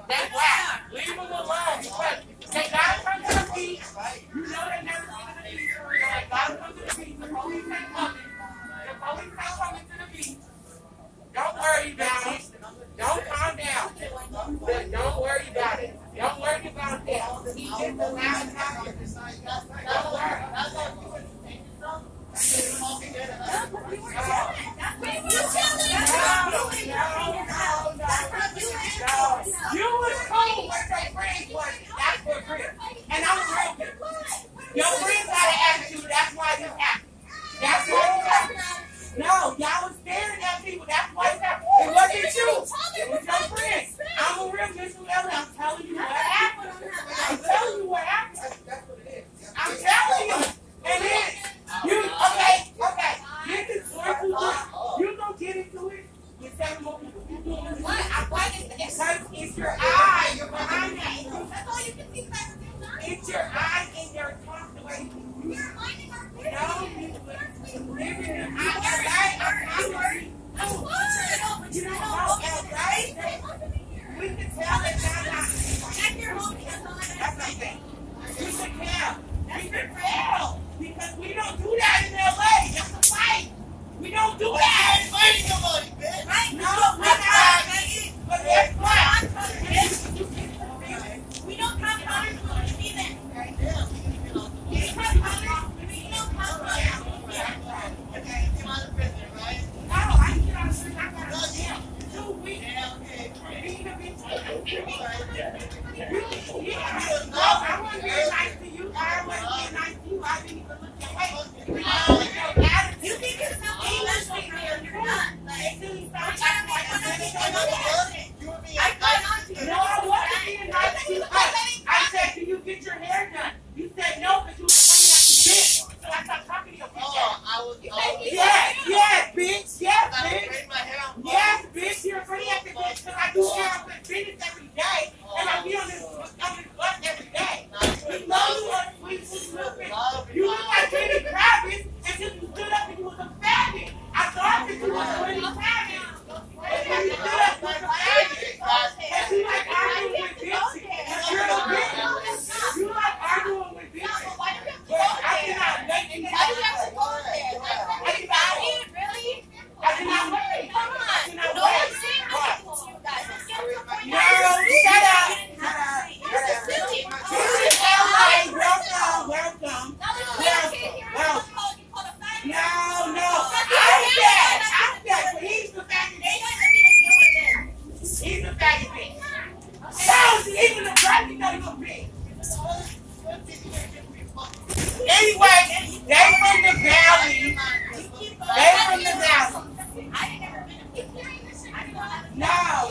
That's why. Leave them alone because they gotta come to the beach. You know they never come to the beach. They gotta come to the beach. The police ain't coming. The police ain't coming to the beach. Don't worry about it. Don't calm down. But don't worry about it. Don't worry about that. He just allowed it happen. Don't worry. You was cool with your friends, wasn't it? That's what real. And I'm real good. Your friends got an attitude. That's why this happened. That's why this happened. No, y'all was staring at people. That's why it happened. It wasn't you. It was your friends. I'm a real Miss Ellen. I'm telling you what happened. I'm telling you what happened. I'm telling you. And then, okay. This is what you gonna get into it with 7 more people. Because it's your eye. You're behind that. That's all you can see. It's your eye and your talk the way you we can tell that y'all not. Check your home. That's okay. We can tell. We can tell. Because we don't do that in LA. That's a fight. We don't do that. I ain't fighting nobody, bitch. Right? No, we're not. But that's why. We don't come colors when we see them. We come colors. We don't come colors. Okay, come out of prison, right? No, I can get out of prison. I got to jail. 2 weeks. Yeah, okay. No, I want to be nice to you. I want to be nice to you. I didn't even look your way. You think it's so English right there? You're not. Like, I'm trying to make no, I wasn't being nice to you. I said, can you get your hair done? You said no, because you were funny at the bitch. So I stopped talking to you. Yes, bitch. Yes, bitch. Yes, bitch. You're funny at the bitch because I do hair with business every day. And I be on this bus every day. You know you are sweet, sweet. You look like Kitty Kravitz until you stood up and you was a faggot. I thought that you was a really faggot. And then you stood up and you was a faggot. And you like arguing with bitches. You're a bitch. You like arguing with bitches. I cannot make you. Why do you have to go there? Really? I cannot wait. Come on. No one's saying anything to you guys. Let's get to the point. No, shut up. This is LA. Welcome. No. I'm dead. He's the faggot. He's the faggot bitch. No, even the faggot not even bitch. Anyway, they from the valley. No.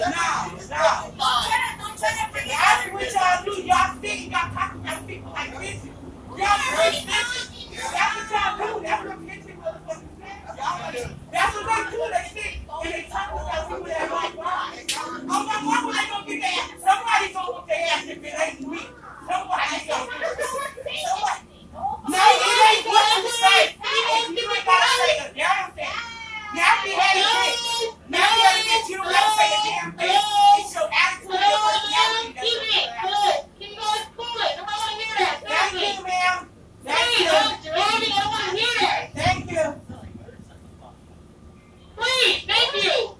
That's what y'all do. Y'all think y'all talking about people like this. Y'all crazy. That's what y'all do. That's what bitches motherfuckers say. That's what they do. They think and they talk about people that like God. Oh my God, when they gonna get their ass? Somebody gonna whoop their ass if it ain't me. Somebody gonna. No, it ain't what you say. You ain't gotta say a damn thing. Now you had a bitch. Now you had a bitch. You don't have to say a damn thing. It's your attitude, your personality. Keep going, cool it. Nobody want to hear that. Thank you, ma'am. Thank you. I don't want to hear that. Thank you. Please, thank you.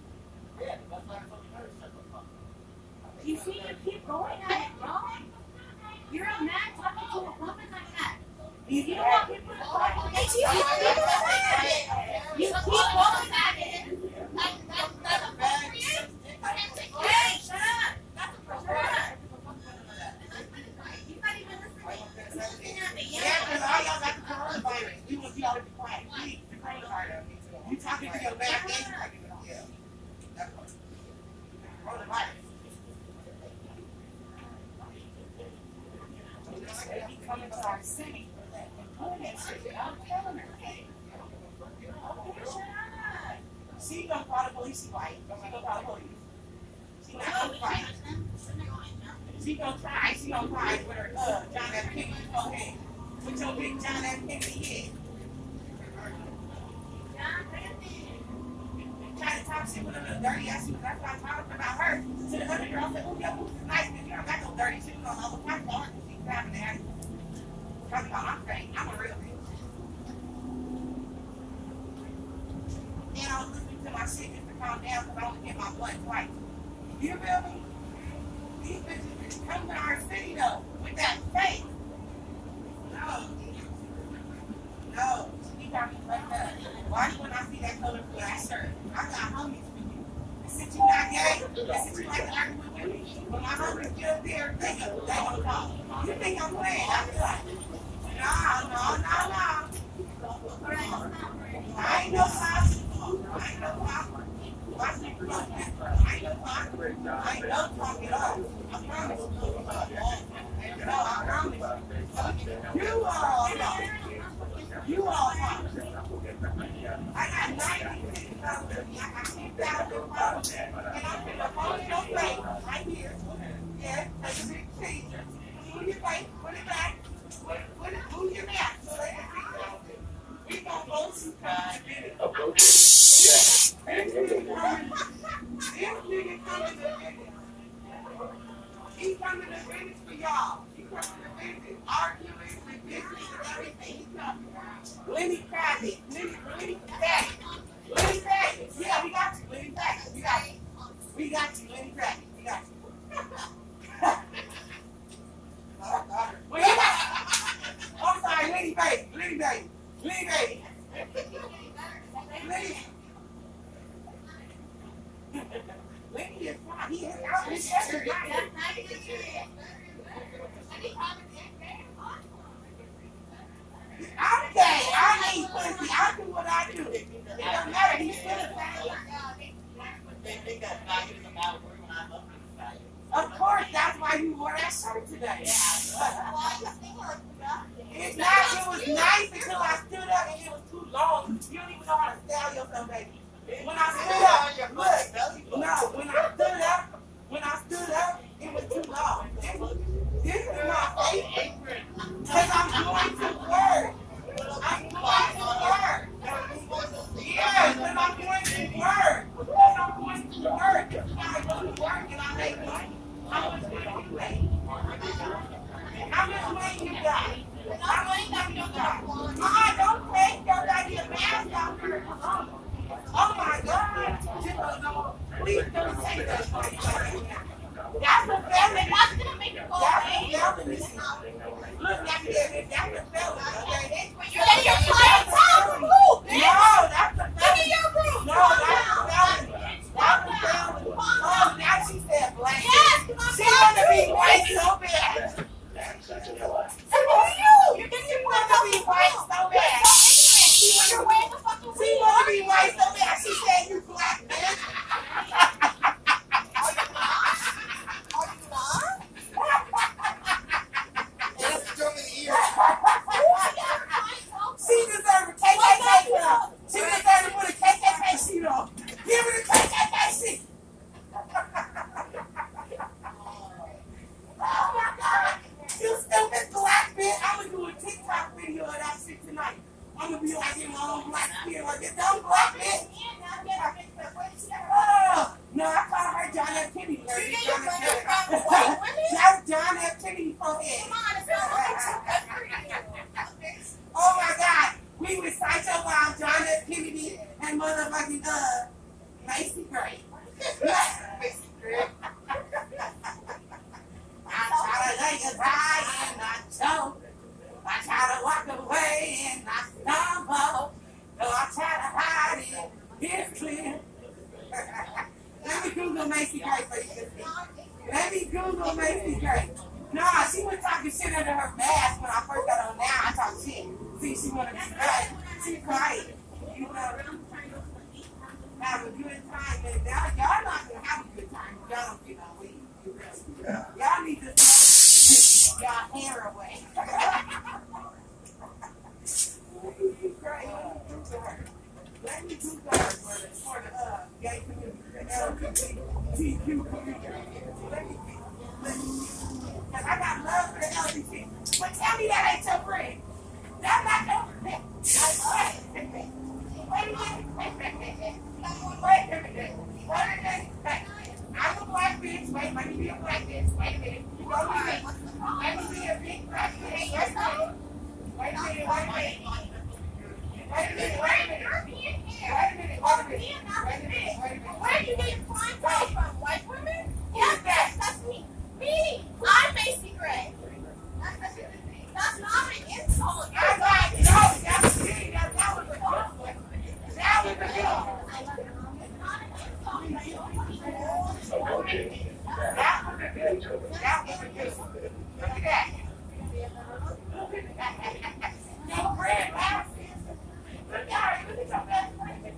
You see, you keep going at it, bro. You're a man talking to a woman like that. You don't want people to talk. You keep going at it. That's appropriate. Hey, shut up. That's appropriate. You're not even listening. Yeah, because all y'all got the coronavirus. You want y'all to be quiet. Please, the coronavirus. You talking to your bad thing? Yeah. That's coronavirus. He coming to our city. I'm telling her. She gonna call the police. She white. She gonna call the police. She not gonna fight. She gonna try. She gonna try with her John F. Kennedy head. With your big John F. Kennedy head. Try to talk time she with a little dirty ass shoes. That's why I talked about her. To the other girl, I said, oh, your boots is nice, but you don't got no dirty shoes on. I was talking about her because she's having that. Talking about I'm saying, I'm a real bitch. And I was listening to my shit just to calm down because I only get my blood twice. You feel me? These bitches come to our city though with that face. No. No. You got me fucked up. Why when I see that colorful ass shirt? I got homies with you. Since you not gay, since you like to argue with me, when my homies get up there, they gonna talk. You think I'm playing? I feel like, no. I ain't no cop. I ain't no cop. Watch me close. I ain't no cop. I ain't no cop at all. I promise you. No, I promise you. You all know. You all know. I got 96 with me. I got 10,000 pounds. And I'm going to hold your face right here. Yeah, take a big seat. Move your face. Put it back. Move your back. So they can see. We gonna go to God. This nigga coming to visit. He coming to visit for y'all. He coming to visit. Arguing with business and everything. He coming. Lenny Kravitz. Lenny Kravitz. Yeah, we got you. Lenny Kravitz. We got you. Lenny Kravitz. We got you. I'm sorry, Lenny baby. Lenny is fine. He is out his shirt. I'm gay. I ain't pussy. I do what I do. It don't matter. He's still a Of course, that's why you wore that shirt today. It's not. It was nice until I stood up and it was too long. You don't even know how to style yourself, baby. When I stood up, look. No, when I stood up, it was too long. This is my favorite. Because I'm going to work. I'm going to work. Yes, when I'm going to work. When I'm going to work. I go to work and I make money. How much money you make? How much money you got? How much money you got? Don't take your goddamn mask off here. Oh my God. Please don't take that. That's a felony. That's a felony. Look, that's a felony. Okay? You're playing time removed. No, that's a felony. Look at your room. No, that's a felony. That's a felony. Oh, now she said black. Yes, she want to be white so bad. Who are you? You're getting your want to be white so bad. She want to be white so bad. She said you black, man. She deserves a KKK sheet on. She deserves to put a KKK sheet on. Give her the KKK sheet. Oh my God. You stupid black bitch. I'm going to do a TikTok video of that shit tonight. I'm going to be like in my own black skin like this dumb black bitch. Oh, no, I call her John F. Kennedy. That's John F. Kennedy forehead. Oh my God. We recite your mom, John F. Kennedy, and motherfucking Macy Gray. Macy Gray. I try to lay goodbye and I choke. I try to walk away and I stumble. Though I try to hide it, it's clear. Let me Google Macy Gray for you. Let me Google Macy Gray. Nah, she was talking shit under her mask when I first got on. Now I talk shit. See, she want to be quiet. She quiet. You know, have a good time. And y'all not going to have a good time. Y'all don't get no weed. Y'all need to smoke y'all hair away. Let me do that for the gay community, the LGBTQ community. Let me see. Because I got love for the LGBT. But tell me that ain't your friend. That's not your friend. Wait a minute. Wait a minute. Look at that. Your friend, man. Look at her. Look at your best friend.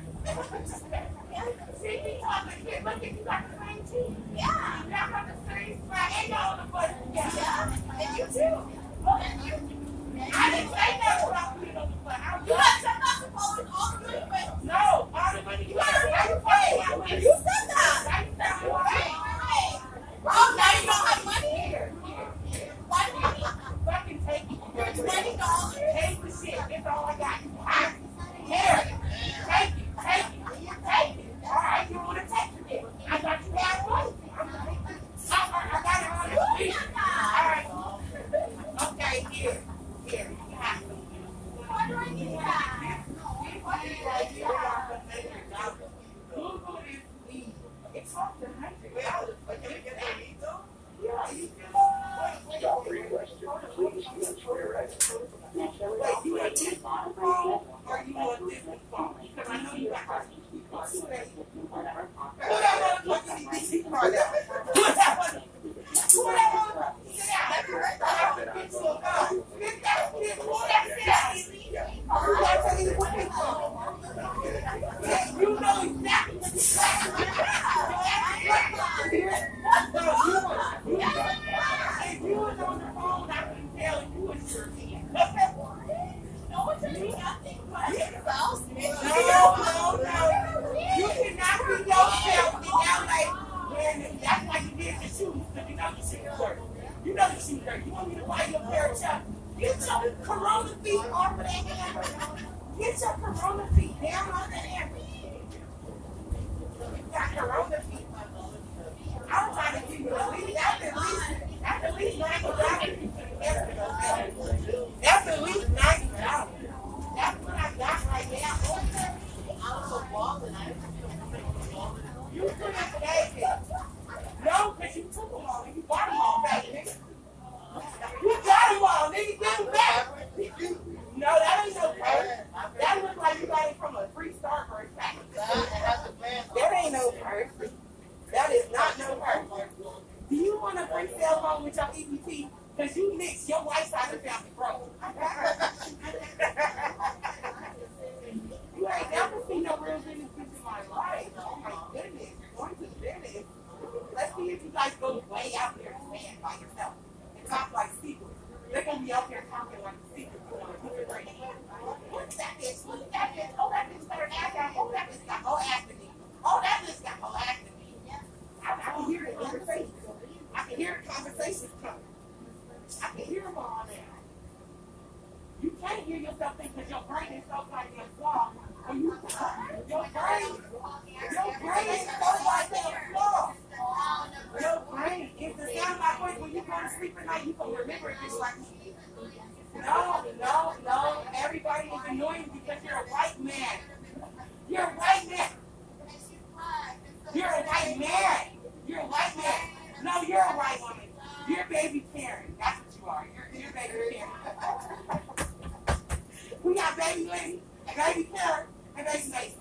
See, you talking shit. Look at you got the same teeth. Yeah. You got the same spot. And you're on the button. Yeah. And you too. And you. I didn't say nothing about putting on the button. You got to turn off the phone all the money. No, all the money. You got to pay. You said that. Right. Oh, now you don't have money here. Why do you fucking take it? $20. Take the shit. That's all I got. Here. Take it. Take it. Take it. All right, you want to take it? I got you half money. I got it on the street. All right. Okay, here. Here. You have to. What do I need that? Google is weed. It's off the $100. Yeah, you Stop requested. Please answer right. wait, you want this phone or you want this phone? Because I know you got her DC card. Who that motherfucker DC card? Who that one? Who that one? Sit down. Let me write that out. Get you a gun. Get that shit. Pull that shit out. Who that tell you to put this on? Yeah, you know exactly what you're if you was on the phone, I can tell you was your kid. No, you cannot be yourself in LA. And that's why you did the shoes, because you know the shoes work. You know the shoes work. You want me to buy you a pair of chucks? Get your Corona feet off of that hammer. Get your Corona feet down on that hammer. You got Corona feet. I'm trying to give you that's at least $90. That's at least $90. That's what I got right now. You put it today. No, because you took them all and you bought them all back, nigga. You got them all, nigga. Get them back. No, that ain't no purse. That looks like you got it from a 3-star purse package. That ain't no purse. That is not no purse. Do you want a free cell phone with your EBT? Because you mix your white side of the family broke. You ain't never seen no real business in my life. Oh my goodness. You're going to business. Let's see if you guys go way out there and stand by yourself and talk like secrets. They're going to be out there talking like secrets. What's that bitch? What's that bitch? Oh, that bitch got her ass out. Oh, that bitch got whole ass in me. Oh, that bitch got whole ass in me. I can hear the conversation. I can hear the conversations coming. I can hear them all now. You can't hear yourself think because your brain is so goddamn flawed. Your brain is so goddamn flawed. Your brain is the sound of my voice when you go to sleep at night. You can remember it just like me. No. Everybody is annoying because you're a white man. You're a white man. You're a white man. You're a white man. No, you're a white woman. You're baby Karen. That's what you are. You're baby Karen. We got baby Lady, baby Karen, and baby Mason.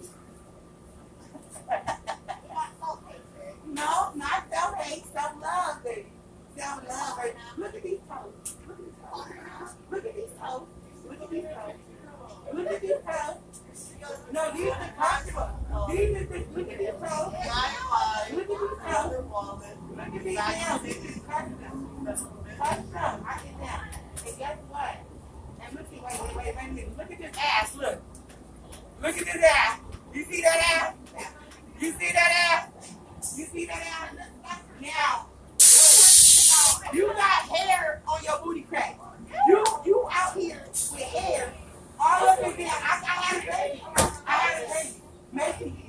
No, not self-hate, self-love, baby. Self-love. Baby. Look at these toes. Look at these toes. Look at these toes. Look at these toes. No, these are comfortable. Look at these toes. Look at these toes. Look at these nails. This is custom. Custom. I get that. And guess what? And look at, wait a minute. Look at this ass. Look. Look at this ass. You see that ass? You see that ass? You see that ass? Now, you got hair on your booty crack. You out here with hair all up and down. I had a baby. Macy.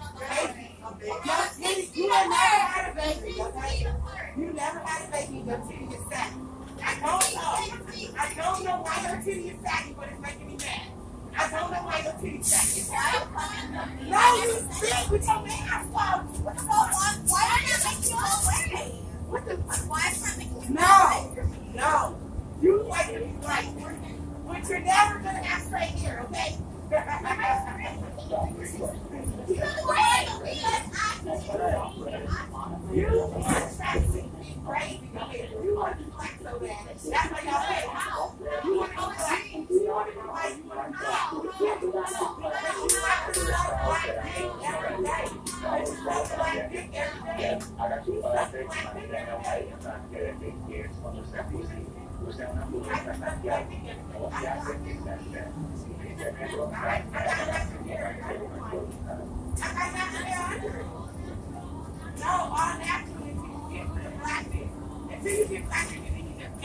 You never had a baby. You never had a baby. Your titty is fat. I don't know why your titty is fatty, but it's making me mad. I don't know why your titty is fatty. No, you speak with your man. Why are you making your way? What the fuck? Why is that making you No. You like to be right. But you're never going to have straight hair, okay? You are sexy. Crazy. You want to be black so bad. That's why y'all say, how? You want to be black. You want to be white. You want to be black. You can't do that. You have to suck black dick every day. You suck black dick every day. You suck black dick every day. No, all naturally, you get with a black bitch. Until you get black bitch, then you just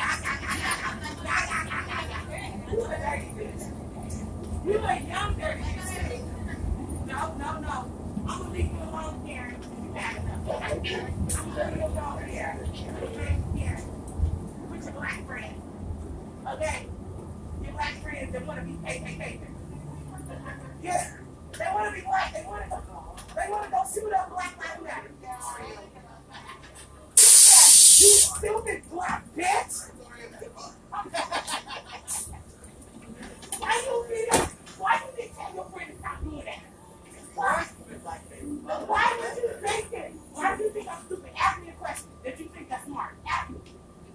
you a dirty bitch. You a young dirty bitch. No. I'm gonna leave you alone, Karen. You bad enough. I'm gonna leave you alone, Karen. With your black friends. Okay? Your black friends that want to be KKK. Yeah. They want to be black. They want to go shoot up Black Lives Matter. You stupid black bitch. Why you didn't tell your friend to stop doing that? Why would you think it? Why do you think I'm stupid? Ask me a question that you think that's smart. Ask me.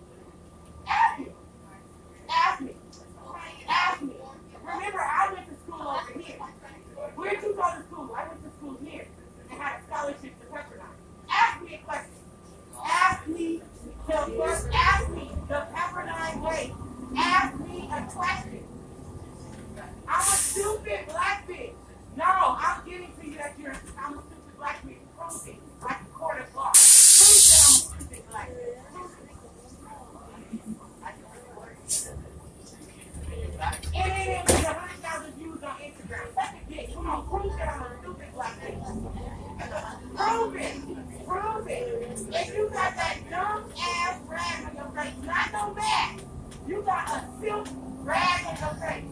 Remember, I went to school over here. Where did you go to school? I went to school here and had a scholarship to Pepperdine. Ask me a question. Ask me the Pepperdine way. Ask me a question. I'm a stupid black bitch. No, I'm getting to you that I'm a stupid black bitch. Prove it. Like a court of law. Prove that I'm a stupid black bitch. It ain't even 100,000 views on Instagram. That's a bitch. Come on, prove that I'm a stupid black bitch. Prove it. If you got that dumb ass rag on your face, not no bad. You got a silk rag on your face.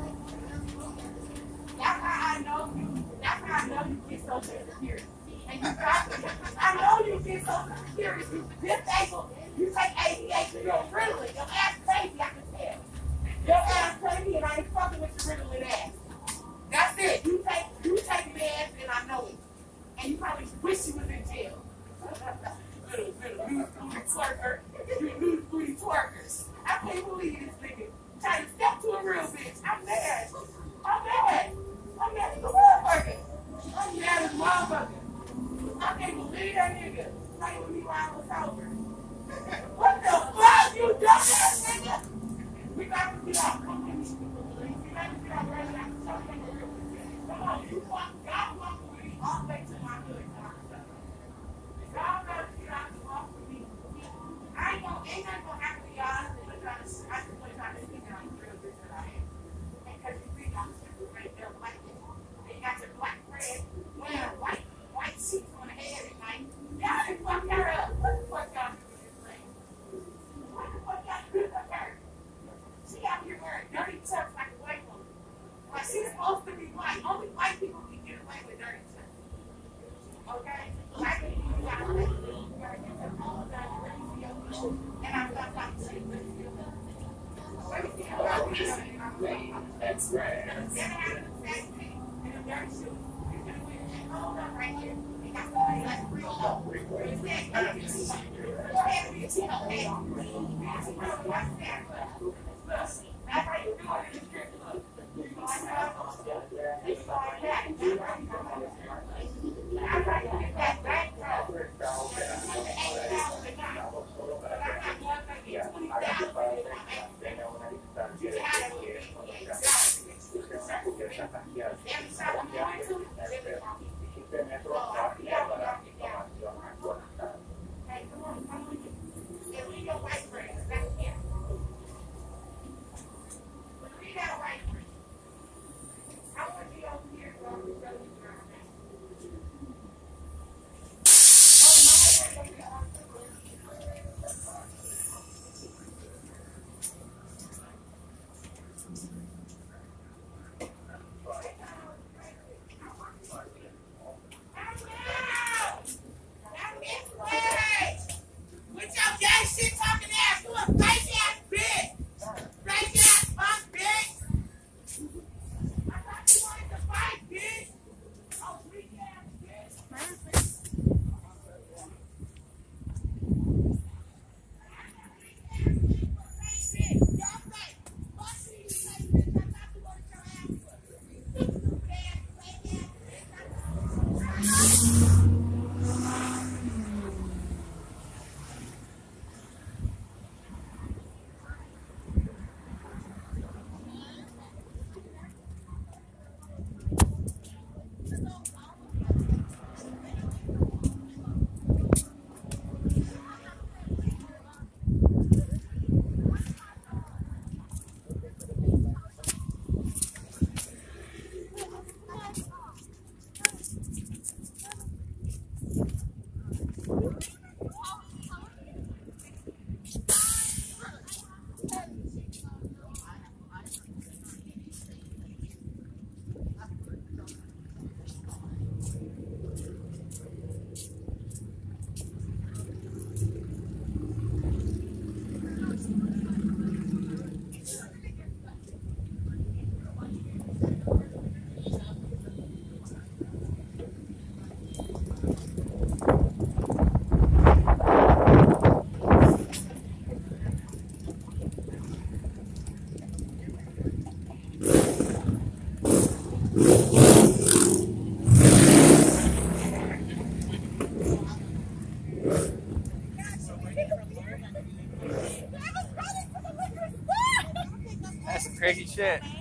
That's how I know you get social security. And you got I know you get social security. You disabled. You take ADHD. You're Ritalin. Your ass crazy, I can tell. Your ass crazy and I ain't fucking with your Ritalin ass. That's it. You take meds and I know it. And you probably wish you was in jail. Little loose booty twerker. You loose booty twerkers. I can't believe this nigga trying to step to a real bitch. I'm mad. I'm mad as a motherfucker. I'm mad as a motherfucker. I can't believe that nigga playing with me while I was sober. What the fuck, you dumbass nigga? We got to get out. Come on, you walk with me all the way to my hood. Y'all got to get out and walk with me. Ain't nothing gonna happen to y'all. I just want to try to see that I'm the real bitch that I am. Because you think I'm super great, they're black. They got your black friend wearing white sheets on the head at night. Y'all didn't fuck her up. What the fuck y'all do with this thing? What the fuck y'all do with her? She out here wearing dirty chucks like a white woman. Like she's supposed to be white. Only white people can get away with dirty chucks. Okay? Black people, you gotta get them all done. And I'm not like shit. That's right. crazy shit.